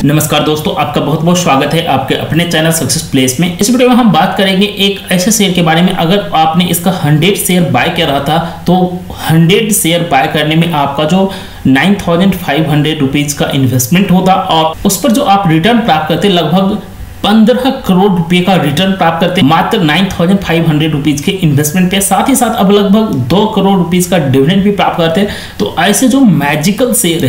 नमस्कार दोस्तों, आपका बहुत बहुत स्वागत है आपके अपने चैनल सक्सेस प्लेस में। इस वीडियो में हम बात करेंगे एक ऐसे शेयर के बारे में, अगर आपने इसका 100 शेयर बाय कर रहा था तो 100 शेयर बाय करने में आपका जो 9,500 रुपीज का इन्वेस्टमेंट होता और उस पर जो आप रिटर्न प्राप्त करते लगभग 15 करोड़ रुपए का रिटर्न प्राप्त करते मात्र 9,500 रुपीज के इन्वेस्टमेंट पे। साथ ही साथ अब लगभग 2 करोड़ रुपीज का डिविडेंड भी प्राप्त करते हैं। तो ऐसे जो मैजिकल शेयर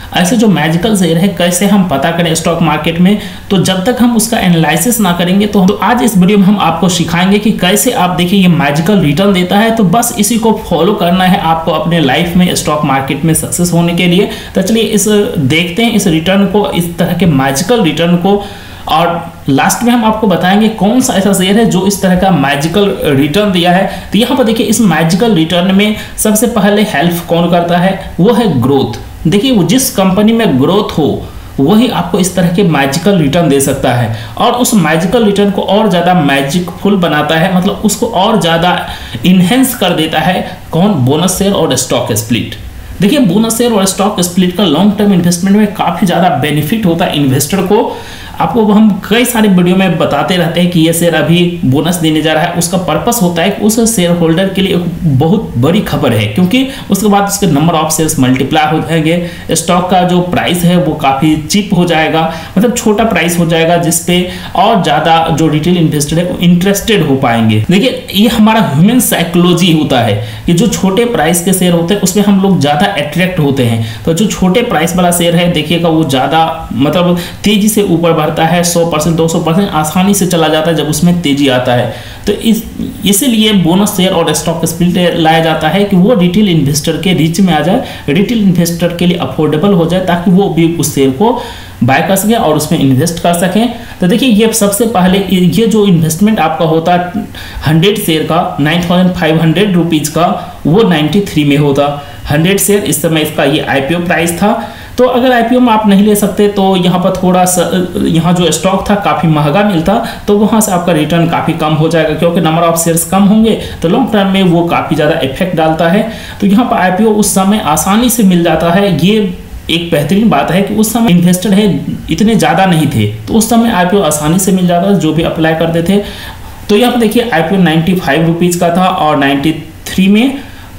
है कैसे हम पता करें स्टॉक मार्केट में, तो जब तक हम उसका एनालिसिस ना करेंगे तो आज इस वीडियो में हम आपको सिखाएंगे कि कैसे आप देखिए ये मैजिकल रिटर्न देता है। तो बस इसी को फॉलो करना है आपको अपने लाइफ में स्टॉक मार्केट में सक्सेस होने के लिए। तो चलिए इस देखते हैं इस रिटर्न को, इस तरह के मैजिकल रिटर्न को, और लास्ट में हम आपको बताएंगे कौन सा ऐसा शेयर है जो इस तरह का मैजिकल रिटर्न दिया है। तो यहाँ पर देखिए इस मैजिकल रिटर्न में सबसे पहले हेल्प कौन करता है, वो है ग्रोथ। देखिए वो जिस कंपनी में ग्रोथ हो वही आपको इस तरह के मैजिकल रिटर्न दे सकता है, और उस मैजिकल रिटर्न को और ज़्यादा मैजिकफुल बनाता है, मतलब उसको और ज़्यादा इन्हेंस कर देता है कौन, बोनस शेयर और स्टॉक स्प्लिट। देखिए बोनस शेयर और स्टॉक स्प्लिट का लॉन्ग टर्म इन्वेस्टमेंट में काफ़ी ज़्यादा बेनिफिट होता है इन्वेस्टर को। आपको हम कई सारे वीडियो में बताते रहते हैं कि ये शेयर अभी बोनस देने जा रहा है। उसका पर्पस होता है कि उस शेयर होल्डर के लिए बहुत बड़ी खबर है, क्योंकि उसके बाद उसके नंबर ऑफ शेयर्स मल्टीप्लाई हो जाएंगे, स्टॉक का जो प्राइस है वो काफ़ी चीप हो जाएगा, मतलब छोटा प्राइस हो जाएगा, जिसपे और ज़्यादा जो रिटेल इन्वेस्टर है वो इंटरेस्टेड हो पाएंगे। देखिए ये हमारा ह्यूमन साइकोलॉजी होता है कि जो छोटे प्राइस के शेयर होते हैं उसमें हम लोग ज़्यादा अट्रैक्ट होते हैं। तो जो छोटे प्राइस वाला शेयर है देखिएगा वो ज़्यादा मतलब तेजी से ऊपर बढ़ता है, 100% 200% आसानी से चला जाता है जब उसमें तेजी आता है। तो इसीलिए बोनस शेयर और स्टॉक स्प्लिट लाया जाता है कि वो रिटेल इन्वेस्टर के रीच में आ जाए, रिटेल इन्वेस्टर के लिए अफोर्डेबल हो जाए, ताकि वो भी उस शेयर को बाय कर सकें और उसमें इन्वेस्ट कर सकें। तो देखिए ये सबसे पहले ये जो इन्वेस्टमेंट आपका होता 100 शेयर का 9,500 रुपीज का, वो 93 में होता 100 शेयर। इस समय इसका ये IPO प्राइस था। तो अगर IPO में आप नहीं ले सकते तो यहाँ पर थोड़ा सा यहाँ जो स्टॉक था काफ़ी महंगा मिलता, तो वहाँ से आपका रिटर्न काफ़ी कम हो जाएगा, क्योंकि नंबर ऑफ शेयर्स कम होंगे तो लॉन्ग टर्म में वो काफ़ी ज़्यादा इफेक्ट डालता है। तो यहाँ पर IPO उस समय आसानी से मिल जाता है। ये एक बेहतरीन बात है कि उस समय इन्वेस्टर है इतने ज़्यादा नहीं थे, तो उस समय IPO आसानी से मिल जाता था जो भी अप्लाई करते थे। तो यहाँ पर देखिए IPO 95 रुपीज़ का था और 93 में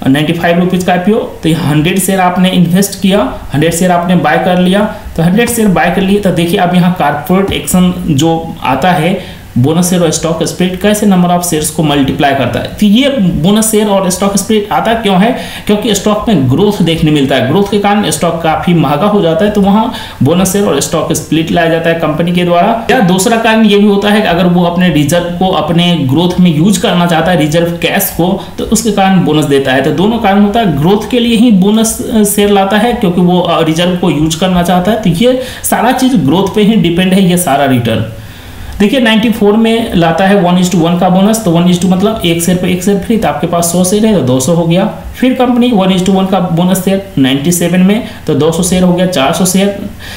95 रुपीज़ का IPO। तो 100 शेयर आपने इन्वेस्ट किया, 100 शेयर आपने बाय कर लिया। तो 100 शेयर बाय कर लिए, तो देखिए अब यहाँ कॉर्पोरेट एक्शन जो आता है, बोनस शेयर और स्टॉक स्प्लिट कैसे नंबर ऑफ शेयर्स को मल्टीप्लाई करता है। तो ये बोनस शेयर और स्टॉक स्प्लिट आता क्यों है, क्योंकि स्टॉक में ग्रोथ देखने मिलता है, ग्रोथ के कारण स्टॉक काफी महंगा हो जाता है, तो वहाँ बोनस शेयर और स्टॉक स्प्लिट लाया जाता है कंपनी के द्वारा। या दूसरा कारण ये भी होता है कि अगर वो अपने रिजर्व को अपने ग्रोथ में यूज करना चाहता है, रिजर्व कैश को, तो उसके कारण बोनस देता है। तो दोनों कारण होता है, ग्रोथ के लिए ही बोनस शेयर लाता है क्योंकि वो रिजर्व को यूज करना चाहता है। तो ये सारा चीज ग्रोथ पे ही डिपेंड है ये सारा रिटर्न। देखिए 94 में लाता है 1:1 का बोनस। तो 1:2 मतलब 1 शेयर पे 1 शेयर फ्री, तो आपके पास 100 शेयर है तो 200 हो गया। फिर कंपनी 1:1 का बोनस शेयर 97 में, तो 200 शेयर हो गया 400 शेयर।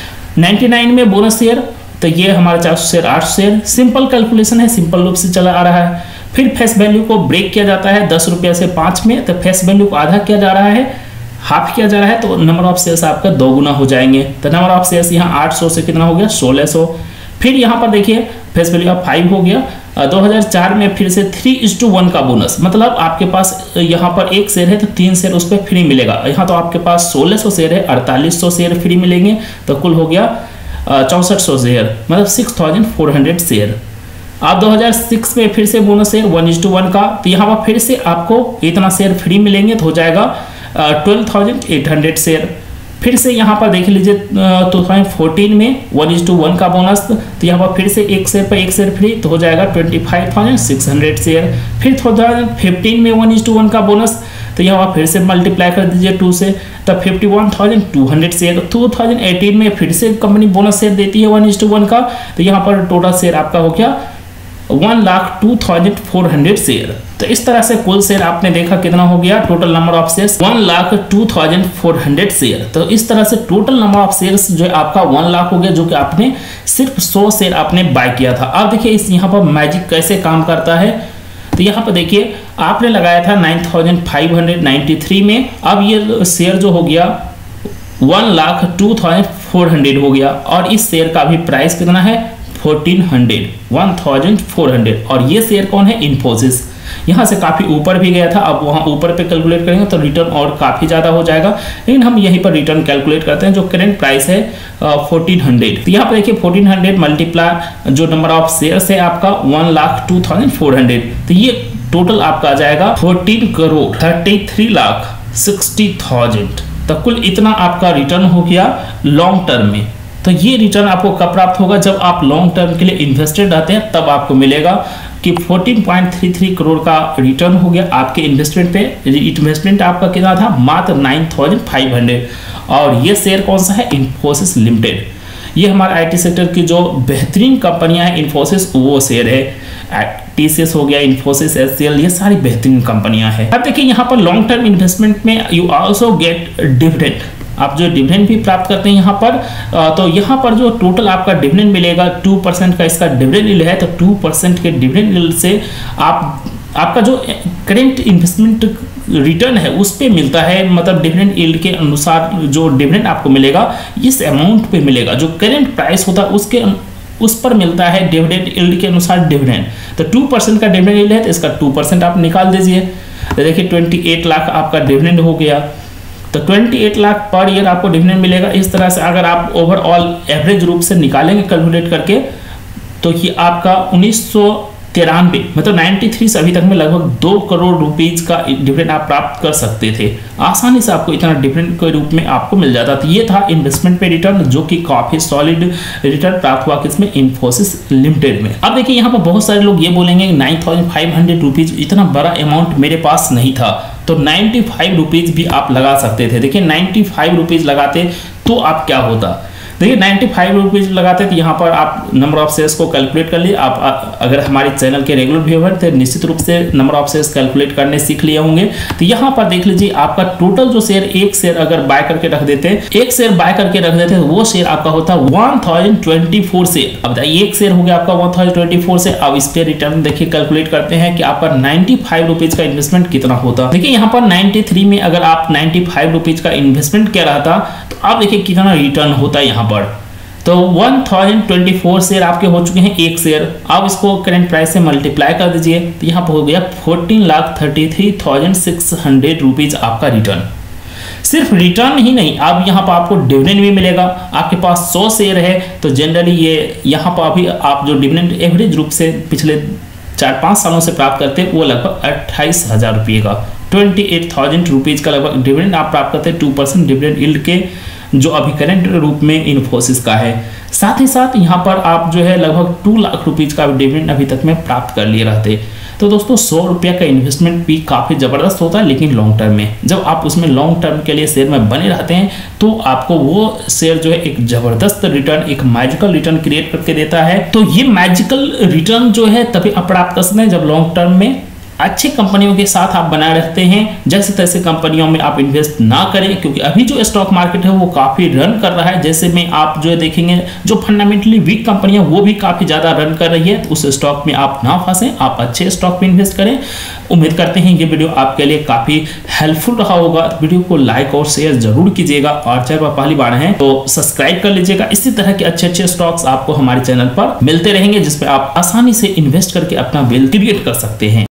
99 में बोनस शेयर, तो ये हमारा 400 शेयर 800 शेयर। सिंपल कैलकुलेशन है, सिंपल रूप से चला आ रहा है। फिर फेस वैल्यू को ब्रेक किया जाता है 10 रुपये से 5 में, तो फेस वैल्यू को आधा किया जा रहा है, हाफ किया जा रहा है, तो नंबर ऑफ शेयर्स आपका 2 गुना हो जाएंगे। तो नंबर ऑफ शेयर्स यहाँ 800 से कितना हो गया 1600। फिर यहाँ पर देखिए फेस वैल्यू का 5 हो गया। 2004 में फिर से 3:1 का बोनस, मतलब आपके पास यहाँ पर 1 शेयर है तो 3 शेयर उस पर फ्री मिलेगा। यहाँ तो आपके पास 1600 शेयर है, 4800 शेयर फ्री मिलेंगे, तो कुल हो गया 6400 शेयर, मतलब 6400 शेयर। आप 2006 में फिर से बोनस शेयर 1:1 का, तो यहाँ पर फिर से आपको इतना शेयर फ्री मिलेंगे, तो हो जाएगा 12,800 शेयर। फिर से यहाँ पर देख लीजिए 2014 में 1:1 का बोनस, तो यहाँ पर फिर से 1 शेयर पर 1 शेयर फ्री, तो हो जाएगा 25,600 शेयर। फिर 2015 में 1:1 का बोनस, तो यहाँ पर फिर से मल्टीप्लाई कर दीजिए 2 से, तब 51,200 शेयर। 2018 में फिर से कंपनी बोनस शेयर देती है 1:1 का, तो यहाँ पर टोटल शेयर आपका हो गया 1,02,400 शेयर। तो इस तरह से कुल शेयर आपने देखा कितना हो गया, total number of shares 1,02,400 share. तो इस तरह से टोटल नंबर ऑफ शेयर्स जो आपका 1 लाख हो गया, जो कि आपने सिर्फ 100 शेयर आपने बाय किया था। अब देखिए इस यहाँ पर मैजिक कैसे काम करता है। तो यहाँ पर देखिए आपने लगाया था 9,593 में, अब ये शेयर जो हो गया 1,02,400 1400 हो गया और इस शेयर का भी प्राइस कितना है 1400 और ये शेयर कौन है, इन्फोसिस। यहाँ से काफ़ी ऊपर भी गया था, अब वहाँ ऊपर पे कैलकुलेट करेंगे तो रिटर्न और काफ़ी ज़्यादा हो जाएगा, लेकिन हम यहीं पर रिटर्न कैलकुलेट करते हैं जो करंट प्राइस है 1400। तो यहाँ पर देखिए 1400 मल्टीप्लाई जो नंबर ऑफ शेयर्स है आपका 1,02,400, तो ये टोटल आपका आ जाएगा 14,33,60,000। तो कुल इतना आपका रिटर्न हो गया लॉन्ग टर्म में। तो ये रिटर्न आपको कब प्राप्त होगा, जब आप लॉन्ग टर्म के लिए इन्वेस्टेड रहते हैं, तब आपको मिलेगा कि 14.33 करोड़ का रिटर्न हो गया आपके इन्वेस्टमेंट पे। इन्वेस्टमेंट आपका कितना था, मात्र 9,500। और ये शेयर कौन सा है, इन्फोसिस लिमिटेड। ये हमारे आईटी सेक्टर की जो बेहतरीन कंपनियां हैं, इन्फोसिस वो शेयर है। टीसीएस हो गया, इन्फोसिस, एचसीएल, ये सारी बेहतरीन कंपनियां हैं। अब देखिए यहाँ पर लॉन्ग टर्म इन्वेस्टमेंट में यू आल्सो गेट डिविडेंड, आप जो डिविडेंड भी प्राप्त करते हैं यहाँ पर। तो यहाँ पर जो टोटल आपका डिविडेंड मिलेगा 2% का इसका डिविडेंड यील्ड है, तो 2% के डिविडेंड यील्ड से आपका जो करेंट इन्वेस्टमेंट रिटर्न है उस पे मिलता है, मतलब डिविडेंड यील्ड के अनुसार जो डिविडेंड आपको मिलेगा इस अमाउंट पे मिलेगा, जो करेंट प्राइस होता है उस पर मिलता है डिविडेंड यील्ड के अनुसार डिविडेंड। तो 2% का डिविडेंड यील्ड है तो इसका 2% आप निकाल दीजिए, तो देखिए 28 लाख आपका डिविडेंड हो गया। तो 28 लाख पर ईयर आपको डिविडेंड मिलेगा। इस तरह से अगर आप ओवरऑल एवरेज रूप से निकालेंगे कैलकुलेट करके, तो ये आपका 1993 मतलब 93 से अभी तक में लगभग 2 करोड़ रुपीज का डिविडेंड आप प्राप्त कर सकते थे। आसानी से आपको इतना डिविडेंड के रूप में आपको मिल जाता था। ये था इन्वेस्टमेंट पे रिटर्न, जो कि काफी सॉलिड रिटर्न प्राप्त हुआ किसमें, इन्फोसिस लिमिटेड में। अब देखिए यहाँ पर बहुत सारे लोग ये बोलेंगे 9,500 रुपीज इतना बड़ा अमाउंट मेरे पास नहीं था, तो 95 रुपीज भी आप लगा सकते थे। देखिए 95 रुपीज लगाते तो आप क्या होता, देखिए 95 रुपीज लगाते तो यहाँ पर आप नंबर ऑफ शेयर्स को कैलकुलेट कर लिए। आप अगर हमारे चैनल के रेगुलर व्यूअर थे निश्चित रूप से नंबर ऑफ शेयर्स कैलकुलेट करने सीख लिए होंगे। तो यहाँ पर देख लीजिए आपका टोटल जो शेयर, एक शेयर अगर बाय करके रख देते, एक शेयर बाय करके रख देते, वो शेयर आपका होता 1024 शेयर। अब एक शेयर हो गया आपका 1024 से। अब इस पे रिटर्न देखिए कैलकुलेट करते हैं कि आपका 95 रुपीज का इन्वेस्टमेंट कितना होता। देखिए यहाँ पर 93 में अगर आप 95 रुपीज का इन्वेस्टमेंट किया रहा था, तो आप देखिए कितना रिटर्न होता है यहाँ पर। तो 1024 शेयर आपके हो चुके हैं एक शेयर। अब इसको करंट प्राइस से मल्टीप्लाई कर दीजिए, तो यहाँ पर हो गया 14,33,600 रुपीज आपका रिटर्न। सिर्फ रिटर्न ही नहीं, अब यहाँ पर आपको डिविडेंड भी मिलेगा। आपके पास 100 शेयर है तो जनरली ये यहाँ पर अभी आप जो डिविडेंड एवरेज रूप से पिछले 4-5 सालों से प्राप्त करते हैं वो लगभग 28,000 रुपये का, 28,000 रुपीज का लगभग डिविडेंड आप प्राप्त करते हैं 2% डिविडेंड यील्ड के, जो अभी करंट रूप में इन्फोसिस का है। साथ ही साथ यहाँ पर आप जो है लगभग 2 लाख रुपीज का डिविडेंड अभी तक में प्राप्त कर लिए रहते। तो दोस्तों 100 रुपये का इन्वेस्टमेंट भी काफ़ी ज़बरदस्त होता है, लेकिन लॉन्ग टर्म में जब आप उसमें लॉन्ग टर्म के लिए शेयर में बने रहते हैं तो आपको वो शेयर जो है एक ज़बरदस्त रिटर्न, एक मैजिकल रिटर्न क्रिएट करके देता है। तो ये मैजिकल रिटर्न जो है तभी आप प्राप्त कर सकते हैं जब लॉन्ग टर्म में अच्छी कंपनियों के साथ आप बनाए रहते हैं। जैसे तैसे कंपनियों में आप इन्वेस्ट ना करें, क्योंकि अभी जो स्टॉक मार्केट है वो काफ़ी रन कर रहा है। जैसे में आप जो देखेंगे जो फंडामेंटली वीक कंपनियां वो भी काफ़ी ज़्यादा रन कर रही है, तो उस स्टॉक में आप ना फंसें, आप अच्छे स्टॉक में इन्वेस्ट करें। उम्मीद करते हैं ये वीडियो आपके लिए काफ़ी हेल्पफुल रहा होगा। वीडियो को लाइक और शेयर जरूर कीजिएगा और चैनल पर पहली बार हैं तो सब्सक्राइब कर लीजिएगा। इसी तरह के अच्छे स्टॉक्स आपको हमारे चैनल पर मिलते रहेंगे, जिसपे आप आसानी से इन्वेस्ट करके अपना वेल्थ क्रिएट कर सकते हैं।